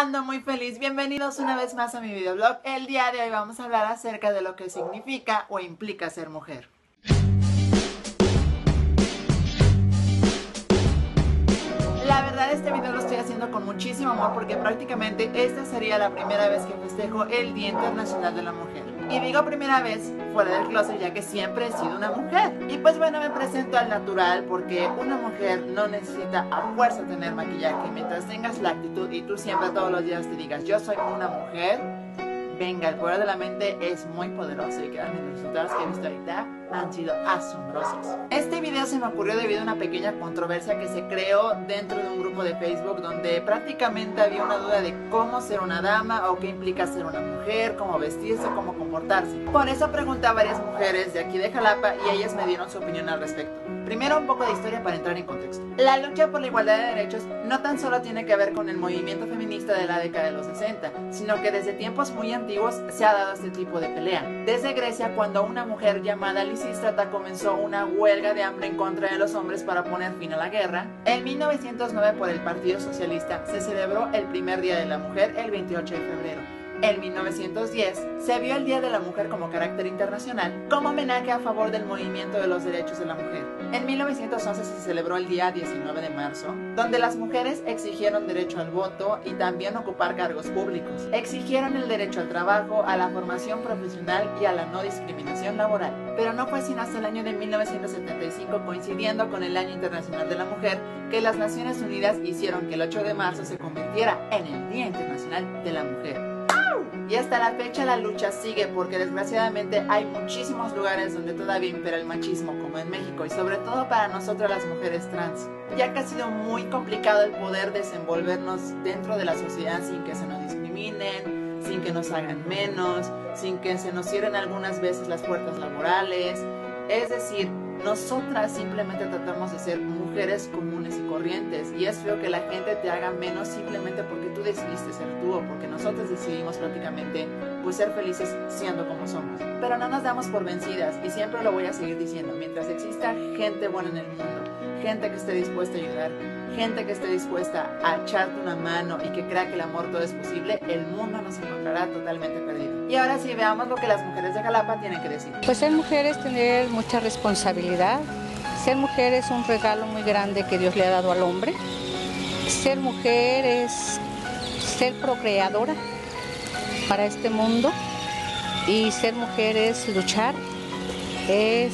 Ando muy feliz, bienvenidos una vez más a mi videoblog. El día de hoy vamos a hablar acerca de lo que significa o implica ser mujer. La verdad este video lo estoy haciendo con muchísimo amor porque prácticamente esta sería la primera vez que festejo el Día Internacional de la Mujer. Y digo primera vez fuera del closet ya que siempre he sido una mujer. Y pues bueno, me presento al natural porque una mujer no necesita a fuerza tener maquillaje. Mientras tengas la actitud y tú siempre todos los días te digas yo soy una mujer, venga, el poder de la mente es muy poderoso y créanme, los resultados que he visto ahorita han sido asombrosos. Este video se me ocurrió debido a una pequeña controversia que se creó dentro de un grupo de Facebook donde prácticamente había una duda de cómo ser una dama o qué implica ser una mujer, cómo vestirse, cómo comportarse. Por eso pregunté a varias mujeres de aquí de Jalapa y ellas me dieron su opinión al respecto. Primero un poco de historia para entrar en contexto. La lucha por la igualdad de derechos no tan solo tiene que ver con el movimiento feminista de la década de los 60, sino que desde tiempos muy antiguos se ha dado este tipo de pelea. Desde Grecia, cuando una mujer llamada Lisístrata comenzó una huelga de hambre en contra de los hombres para poner fin a la guerra, en 1909 por el Partido Socialista se celebró el primer Día de la Mujer el 28 de febrero. En 1910 se vio el Día de la Mujer como carácter internacional como homenaje a favor del movimiento de los derechos de la mujer. En 1911 se celebró el día 19 de marzo, donde las mujeres exigieron derecho al voto y también ocupar cargos públicos. Exigieron el derecho al trabajo, a la formación profesional y a la no discriminación laboral. Pero no fue sino hasta el año de 1975, coincidiendo con el Año Internacional de la Mujer, que las Naciones Unidas hicieron que el 8 de marzo se convirtiera en el Día Internacional de la Mujer. Y hasta la fecha la lucha sigue porque desgraciadamente hay muchísimos lugares donde todavía impera el machismo, como en México, y sobre todo para nosotras las mujeres trans, ya que ha sido muy complicado el poder desenvolvernos dentro de la sociedad sin que se nos discriminen, sin que nos hagan menos, sin que se nos cierren algunas veces las puertas laborales. Es decir, nosotras simplemente tratamos de ser mujeres comunes y corrientes y es feo que la gente te haga menos simplemente porque tú decidiste ser tú o porque nosotros decidimos prácticamente pues ser felices siendo como somos. Pero no nos damos por vencidas y siempre lo voy a seguir diciendo, mientras exista gente buena en el mundo, gente que esté dispuesta a ayudar, gente que esté dispuesta a echarte una mano y que crea que el amor todo es posible, el mundo nos encontrará totalmente perdido. Y ahora sí, veamos lo que las mujeres de Jalapa tienen que decir. Pues ser mujer es tener mucha responsabilidad. Ser mujer es un regalo muy grande que Dios le ha dado al hombre. Ser mujer es ser procreadora para este mundo. Y ser mujer es luchar, es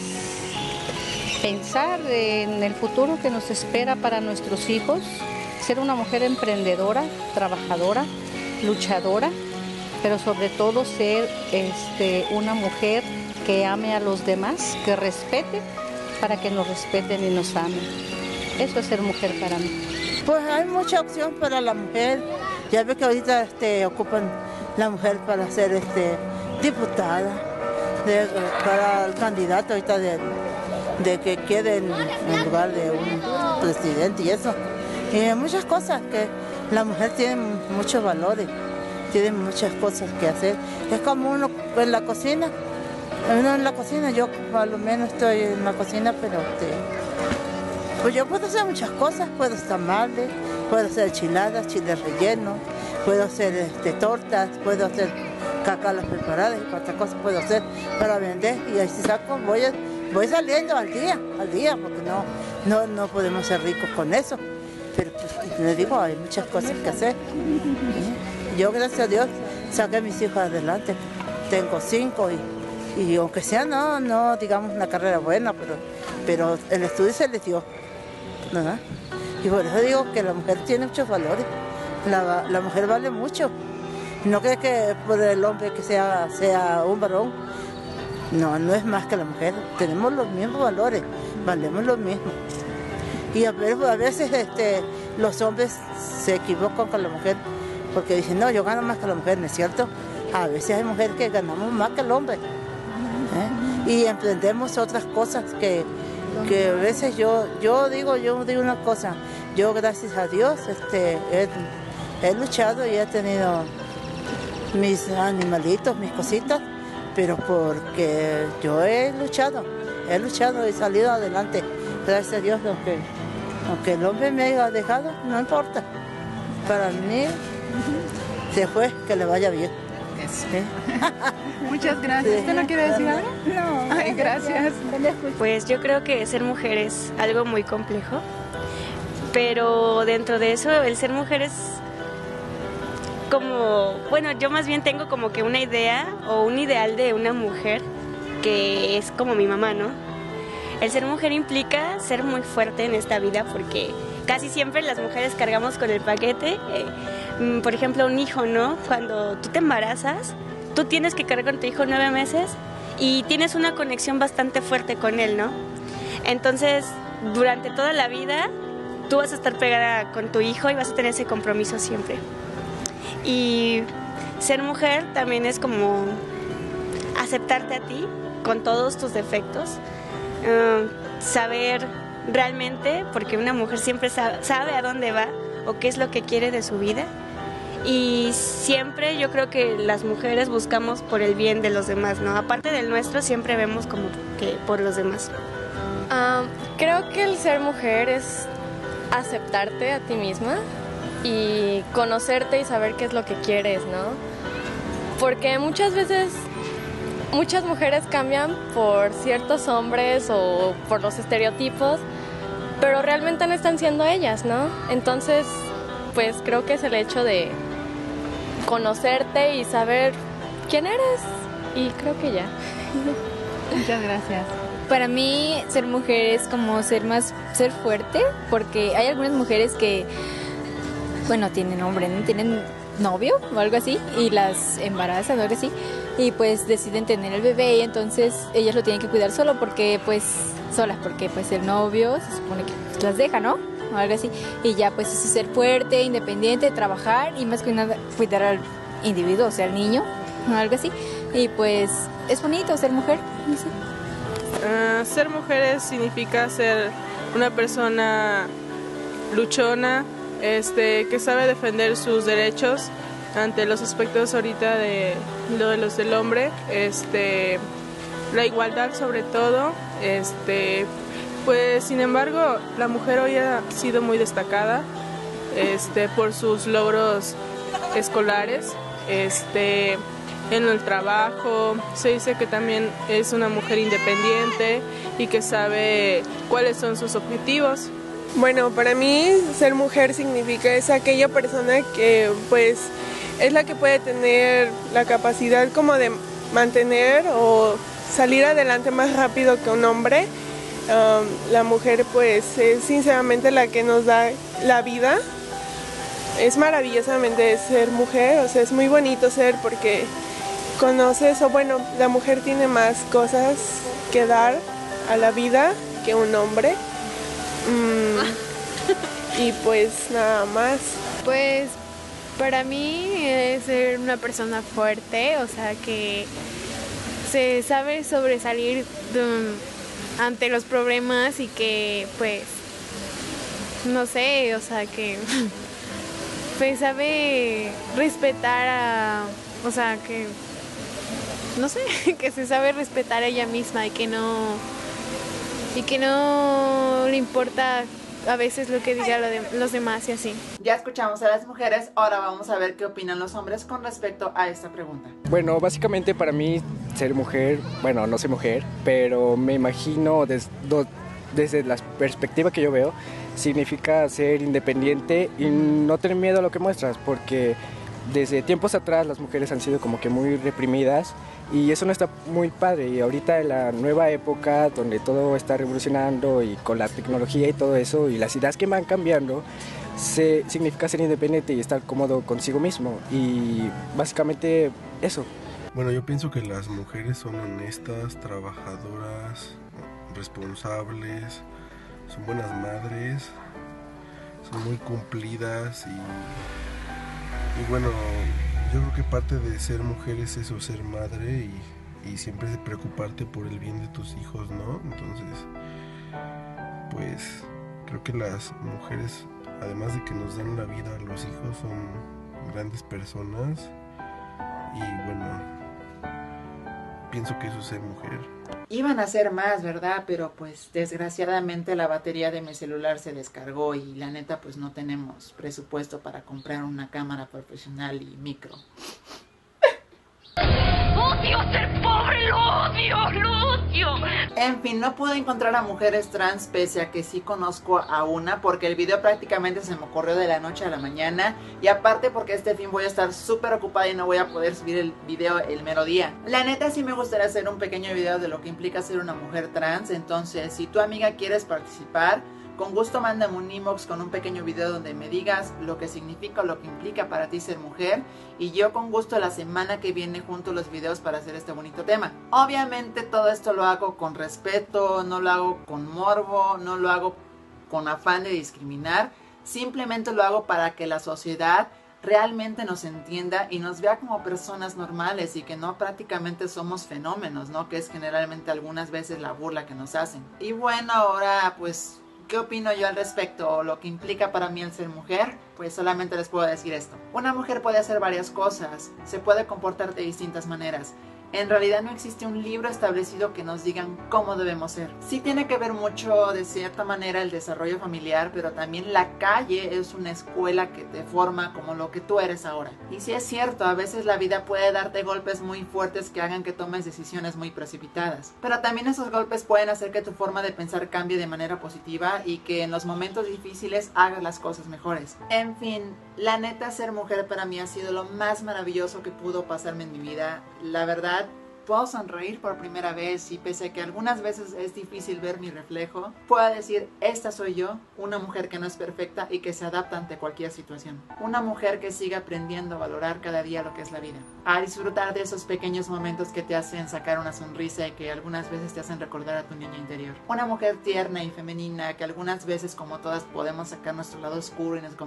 pensar en el futuro que nos espera para nuestros hijos. Ser una mujer emprendedora, trabajadora, luchadora, pero sobre todo ser una mujer que ame a los demás, que respete para que nos respeten y nos amen. Eso es ser mujer para mí. Pues hay mucha opción para la mujer. Ya ve que ahorita ocupan la mujer para ser diputada, para el candidato ahorita de que quede en lugar de un presidente y eso. Y muchas cosas que la mujer tiene muchos valores. Tiene muchas cosas que hacer. Es como uno en la cocina. Uno en la cocina, yo a lo menos estoy en la cocina, pero pues yo puedo hacer muchas cosas. Puedo hacer tamales, puedo hacer enchiladas, chiles rellenos, puedo hacer tortas, puedo hacer cacalas preparadas y cuántas cosas puedo hacer para vender. Y así saco, voy saliendo al día, porque no podemos ser ricos con eso. Pero pues, les digo, hay muchas cosas que hacer. Yo, gracias a Dios, saqué a mis hijos adelante. Tengo 5 y aunque sea no digamos una carrera buena, pero el estudio se les dio, ¿verdad? Y por eso digo que la mujer tiene muchos valores. La mujer vale mucho. No cree que por el hombre que sea un varón. No es más que la mujer. Tenemos los mismos valores, valemos lo mismo. Y a veces los hombres se equivocan con la mujer porque dicen, no, yo gano más que la mujer, ¿no es cierto? A veces hay mujeres que ganamos más que el hombre. Y emprendemos otras cosas que a veces yo digo una cosa, yo gracias a Dios he luchado y he tenido mis animalitos, mis cositas, pero porque yo he luchado y salido adelante, gracias a Dios, aunque el hombre me haya dejado, no importa. Para mí se fue, que le vaya bien. Eso. ¿Sí? Muchas gracias. Sí. ¿Usted no quiere decir algo? No. Ay, gracias. Pues yo creo que ser mujer es algo muy complejo, pero dentro de eso el ser mujer es como, bueno, yo más bien tengo como que una idea o un ideal de una mujer que es como mi mamá, ¿no? El ser mujer implica ser muy fuerte en esta vida porque casi siempre las mujeres cargamos con el paquete, por ejemplo un hijo, ¿no? Cuando tú te embarazas, tú tienes que cargar con tu hijo 9 meses y tienes una conexión bastante fuerte con él, ¿no? Entonces, durante toda la vida, tú vas a estar pegada con tu hijo y vas a tener ese compromiso siempre. Y ser mujer también es como aceptarte a ti con todos tus defectos, saber realmente, porque una mujer siempre sabe a dónde va o qué es lo que quiere de su vida. Y siempre yo creo que las mujeres buscamos por el bien de los demás, ¿no? Aparte del nuestro, siempre vemos como que por los demás. Creo que el ser mujer es aceptarte a ti misma y conocerte y saber qué es lo que quieres, ¿no? Porque muchas veces muchas mujeres cambian por ciertos hombres o por los estereotipos, pero realmente no están siendo ellas, ¿no? Entonces, pues creo que es el hecho de conocerte y saber quién eres, y creo que ya. Muchas gracias. Para mí ser mujer es como ser fuerte, porque hay algunas mujeres que, bueno, tienen hombre, ¿no? Tienen novio o algo así y las embarazan o algo así y pues deciden tener el bebé y entonces ellas lo tienen que cuidar solas porque pues el novio se supone que las deja, ¿no? O algo así, y ya pues eso es ser fuerte, independiente, trabajar y más que nada cuidar al individuo, o sea, al niño o algo así, y pues es bonito ser mujer, no sé. Ser mujer significa ser una persona luchona, que sabe defender sus derechos ante los aspectos ahorita de los del hombre, la igualdad sobre todo, pues sin embargo la mujer hoy ha sido muy destacada por sus logros escolares, en el trabajo. Se dice que también es una mujer independiente y que sabe cuáles son sus objetivos. Bueno, para mí ser mujer significa es aquella persona que pues es la que puede tener la capacidad como de mantener o salir adelante más rápido que un hombre. La mujer pues es sinceramente la que nos da la vida. Es maravillosamente ser mujer, o sea, es muy bonito ser porque conoces, o bueno, la mujer tiene más cosas que dar a la vida que un hombre. Y pues nada más. Pues para mí es ser una persona fuerte, o sea, que se sabe sobresalir ante los problemas y que pues, no sé, o sea, que pues sabe respetar o sea, que no sé, que se sabe respetar a ella misma y que no le importa a veces lo que diga los demás y así. Ya escuchamos a las mujeres, ahora vamos a ver qué opinan los hombres con respecto a esta pregunta. Bueno, básicamente para mí ser mujer, bueno, no soy mujer, pero me imagino desde la perspectiva que yo veo, significa ser independiente y no tener miedo a lo que muestras, porque desde tiempos atrás las mujeres han sido como que muy reprimidas y eso no está muy padre. Y ahorita en la nueva época donde todo está revolucionando y con la tecnología y todo eso y las ideas que van cambiando, significa ser independiente y estar cómodo consigo mismo, y básicamente eso. Bueno, yo pienso que las mujeres son honestas, trabajadoras, responsables, son buenas madres, son muy cumplidas y bueno, yo creo que parte de ser mujer es eso, ser madre y siempre preocuparte por el bien de tus hijos, ¿no? Entonces, pues creo que las mujeres, además de que nos dan la vida a los hijos, son grandes personas y bueno, pienso que eso es ser mujer. Iban a ser más, ¿verdad? Pero pues desgraciadamente la batería de mi celular se descargó y la neta pues no tenemos presupuesto para comprar una cámara profesional y micro. ¡Odio ser pobre! ¡Lo odio! ¡Lo odio! En fin, no pude encontrar a mujeres trans pese a que sí conozco a una, porque el video prácticamente se me ocurrió de la noche a la mañana y aparte porque este fin voy a estar súper ocupada y no voy a poder subir el video el mero día. La neta sí me gustaría hacer un pequeño video de lo que implica ser una mujer trans, entonces si tu amiga quieres participar, con gusto mándame un inbox con un pequeño video donde me digas lo que significa o lo que implica para ti ser mujer y yo con gusto la semana que viene junto los videos para hacer este bonito tema. Obviamente todo esto lo hago con respeto, no lo hago con morbo, no lo hago con afán de discriminar, simplemente lo hago para que la sociedad realmente nos entienda y nos vea como personas normales y que no prácticamente somos fenómenos, ¿no? Que es generalmente algunas veces la burla que nos hacen. Y bueno, ahora pues... ¿qué opino yo al respecto o lo que implica para mí el ser mujer? Pues solamente les puedo decir esto. Una mujer puede hacer varias cosas, se puede comportar de distintas maneras. En realidad no existe un libro establecido que nos digan cómo debemos ser. Sí tiene que ver mucho de cierta manera el desarrollo familiar, pero también la calle es una escuela que te forma como lo que tú eres ahora. Y sí es cierto, a veces la vida puede darte golpes muy fuertes que hagan que tomes decisiones muy precipitadas. Pero también esos golpes pueden hacer que tu forma de pensar cambie de manera positiva y que en los momentos difíciles hagas las cosas mejores. En fin, la neta ser mujer para mí ha sido lo más maravilloso que pudo pasarme en mi vida. La verdad, puedo sonreír por primera vez y pese a que algunas veces es difícil ver mi reflejo, puedo decir, esta soy yo, una mujer que no es perfecta y que se adapta ante cualquier situación. Una mujer que sigue aprendiendo a valorar cada día lo que es la vida. A disfrutar de esos pequeños momentos que te hacen sacar una sonrisa y que algunas veces te hacen recordar a tu niña interior. Una mujer tierna y femenina que algunas veces, como todas, podemos sacar nuestro lado oscuro y nos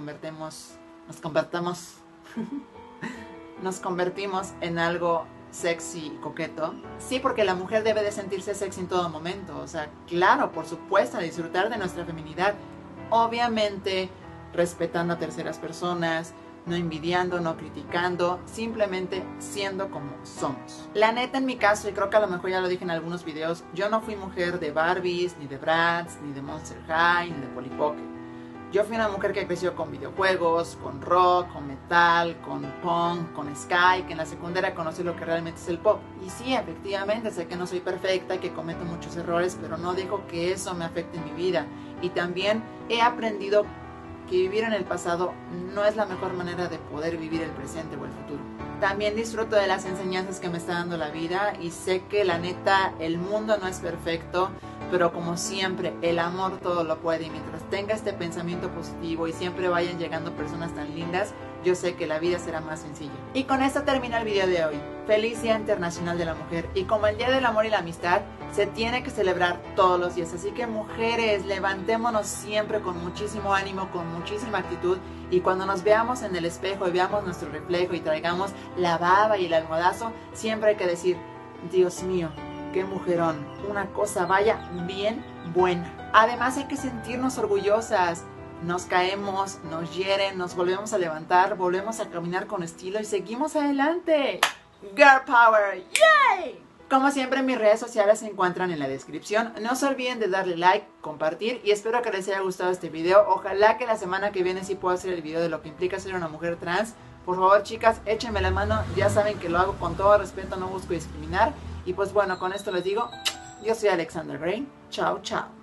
convertimos en algo sexy y coqueto. Sí, porque la mujer debe de sentirse sexy en todo momento. O sea, claro, por supuesto, disfrutar de nuestra feminidad. Obviamente, respetando a terceras personas, no envidiando, no criticando, simplemente siendo como somos. La neta, en mi caso, y creo que a lo mejor ya lo dije en algunos videos, yo no fui mujer de Barbies, ni de Bratz, ni de Monster High, ni de Polly Pocket. Yo fui una mujer que creció con videojuegos, con rock, con metal, con punk, con ska, que en la secundaria conocí lo que realmente es el pop. Y sí, efectivamente, sé que no soy perfecta y que cometo muchos errores, pero no dejo que eso me afecte en mi vida. Y también he aprendido que vivir en el pasado no es la mejor manera de poder vivir el presente o el futuro. También disfruto de las enseñanzas que me está dando la vida y sé que la neta, el mundo no es perfecto, pero como siempre, el amor todo lo puede y mientras tenga este pensamiento positivo y siempre vayan llegando personas tan lindas, yo sé que la vida será más sencilla. Y con esto termina el video de hoy. Feliz Día Internacional de la Mujer y como el Día del Amor y la Amistad, se tiene que celebrar todos los días. Así que mujeres, levantémonos siempre con muchísimo ánimo, con muchísima actitud y cuando nos veamos en el espejo y veamos nuestro reflejo y traigamos la baba y el almohadazo, siempre hay que decir, Dios mío, qué mujerón, una cosa vaya bien buena. Además hay que sentirnos orgullosas. Nos caemos, nos hieren, nos volvemos a levantar, volvemos a caminar con estilo y seguimos adelante. Girl Power, ¡yay! Como siempre, mis redes sociales se encuentran en la descripción. No se olviden de darle like, compartir y espero que les haya gustado este video. Ojalá que la semana que viene sí pueda hacer el video de lo que implica ser una mujer trans. Por favor, chicas, échenme la mano. Ya saben que lo hago con todo respeto, no busco discriminar. Y pues bueno, con esto les digo, yo soy Alexandra Gray. Chao, chao.